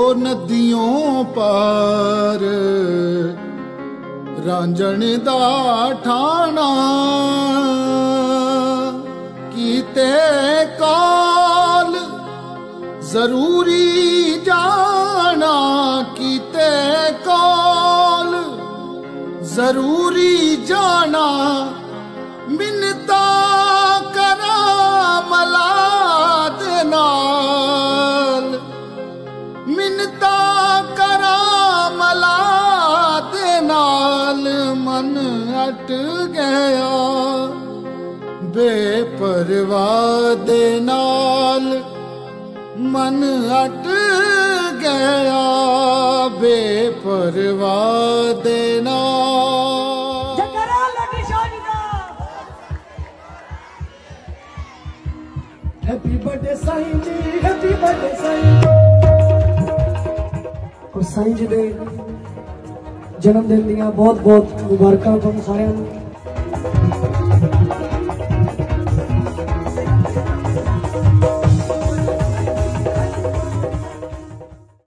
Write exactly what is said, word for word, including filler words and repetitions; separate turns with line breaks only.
नदियों पार रांझण दा ठाणा कीते काल जरूरी जाना कीते काल जरूरी जाना मिन्नता करा मला दे नाल मिन्नता करा मला दे नाल मन अट गया बेपरवाह दे नाल मन अट गया बेपरवाह दे नाल।
Happy birthday Sai ji, happy birthday Sai. और साईं जी दे जन्मदिन दियां बहुत बहुत मुबारकां तुम सारियां नूं।